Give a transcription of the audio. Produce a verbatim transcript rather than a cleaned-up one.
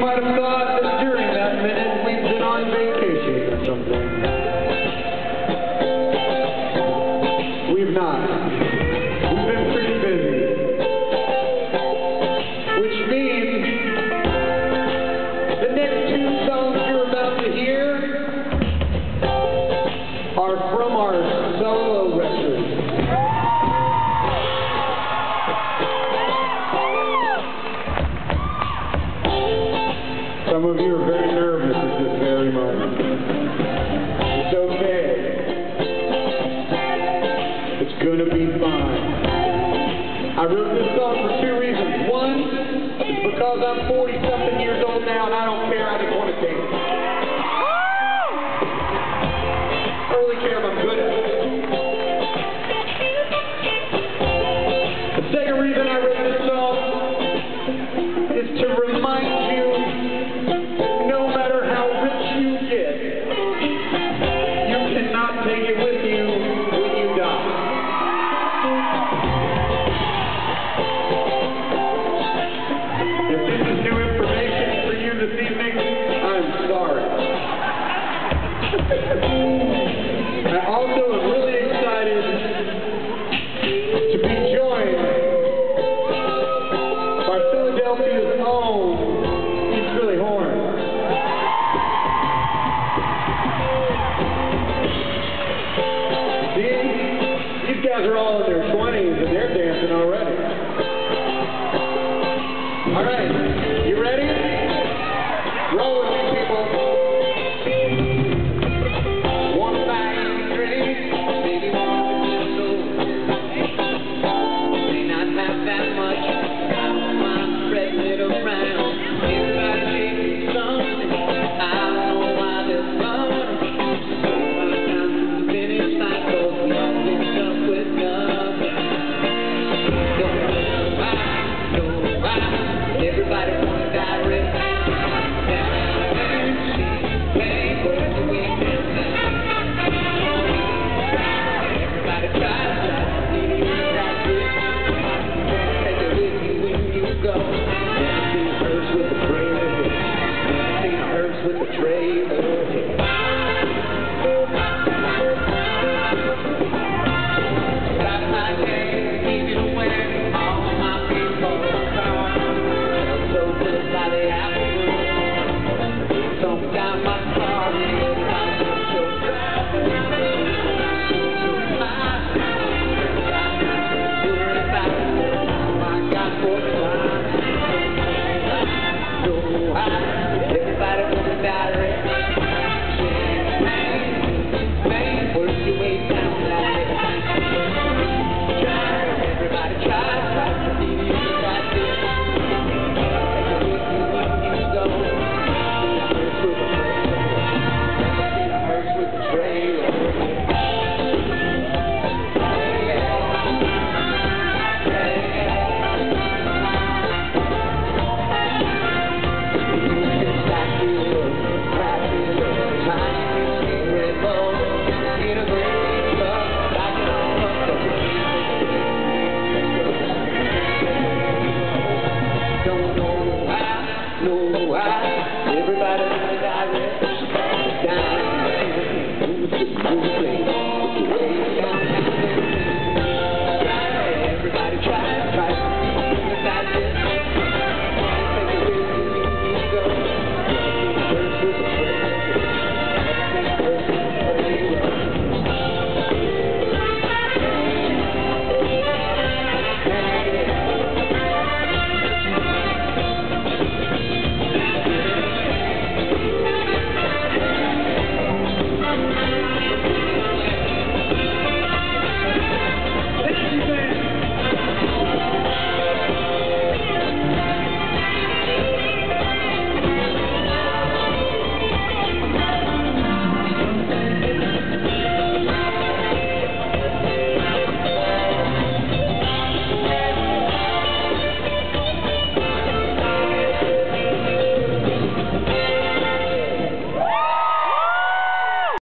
might have thought that during that minute we've been on vacation or something. We've not. We've been pretty busy. Which means the next two songs you're about to hear are from our solo record. Some of you are very nervous at this very moment. It's okay. It's gonna be fine. I wrote this song for two reasons. One is because I'm forty-something years old now and I don't care, I just want to dance. I don't really care if I'm good at it. The second reason I wrote this song is to remind you take it with you when you die. If this is new information for you this evening, I'm sorry. I also am really excited to be joined by Philadelphia's own East Philly Horn. These guys are all in their twenties and they're dancing already. All right, you ready? Roll with me, people. One night, three, maybe one or two. May not have that much. I don't mind spreading it around. Everybody shaking something. I don't know why they're fun. Everybody wanna die rich. Everybody try to try to see you like this. Take it with you when you go. Never seen a hearse with a trailer. Never seen a hearse with a trailer. Got my name, keep it away. All my people are so good by the afternoon. Don't got my car, I'm so everybody wanna die rich. Work your way down that everybody try, try to see you like this. Everybody die rich.